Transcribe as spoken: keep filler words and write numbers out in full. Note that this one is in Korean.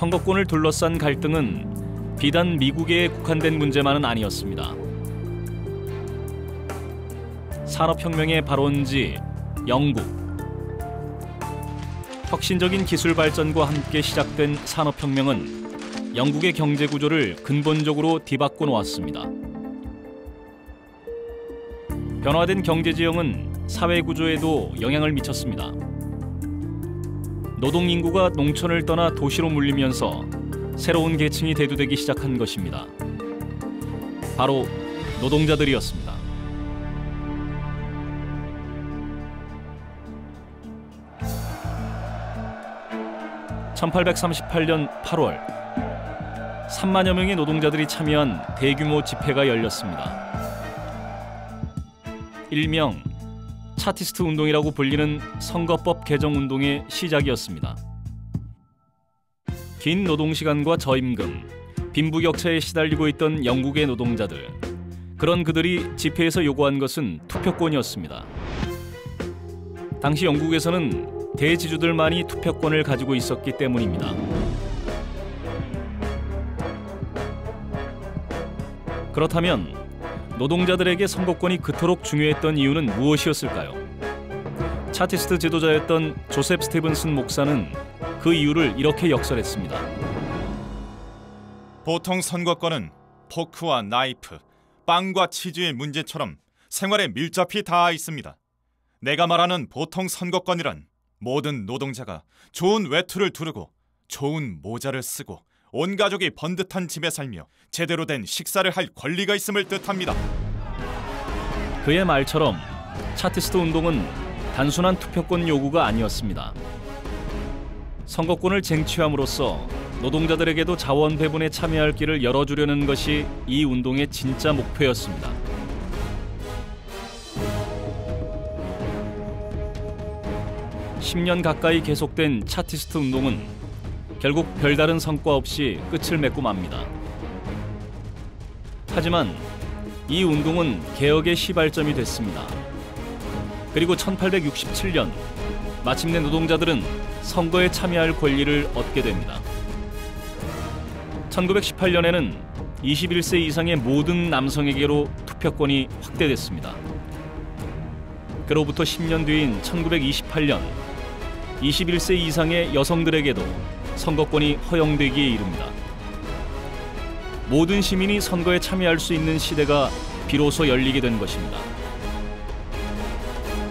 선거권을 둘러싼 갈등은 비단 미국에 국한된 문제만은 아니었습니다. 산업혁명의 발원지 영국. 혁신적인 기술 발전과 함께 시작된 산업혁명은 영국의 경제 구조를 근본적으로 뒤바꿔 놓았습니다. 변화된 경제 지형은 사회 구조에도 영향을 미쳤습니다. 노동 인구가 농촌을 떠나 도시로 몰리면서 새로운 계층이 대두되기 시작한 것입니다. 바로 노동자들이었습니다. 천팔백삼십팔 년 팔월, 삼만여 명의 노동자들이 참여한 대규모 집회가 열렸습니다. 일명 차티스트 운동이라고 불리는 선거법 개정 운동의 시작이었습니다. 긴 노동시간과 저임금, 빈부격차에 시달리고 있던 영국의 노동자들. 그런 그들이 집회에서 요구한 것은 투표권이었습니다. 당시 영국에서는 대지주들만이 투표권을 가지고 있었기 때문입니다. 그렇다면 노동자들에게 선거권이 그토록 중요했던 이유는 무엇이었을까요? 차티스트 지도자였던 조셉 스티븐슨 목사는 그 이유를 이렇게 역설했습니다. 보통 선거권은 포크와 나이프, 빵과 치즈의 문제처럼 생활에 밀접히 닿아 있습니다. 내가 말하는 보통 선거권이란 모든 노동자가 좋은 외투를 두르고 좋은 모자를 쓰고 온 가족이 번듯한 집에 살며 제대로 된 식사를 할 권리가 있음을 뜻합니다. 그의 말처럼 차티스트 운동은 단순한 투표권 요구가 아니었습니다. 선거권을 쟁취함으로써 노동자들에게도 자원 배분에 참여할 길을 열어주려는 것이 이 운동의 진짜 목표였습니다. 십 년 가까이 계속된 차티스트 운동은 결국 별다른 성과 없이 끝을 맺고 맙니다. 하지만 이 운동은 개혁의 시발점이 됐습니다. 그리고 천팔백육십칠 년 마침내 노동자들은 선거에 참여할 권리를 얻게 됩니다. 천구백십팔 년에는 이십일 세 이상의 모든 남성에게로 투표권이 확대됐습니다. 그로부터 십 년 뒤인 천구백이십팔 년 이십일 세 이상의 여성들에게도 선거권이 허용되기에 이릅니다. 모든 시민이 선거에 참여할 수 있는 시대가 비로소 열리게 된 것입니다.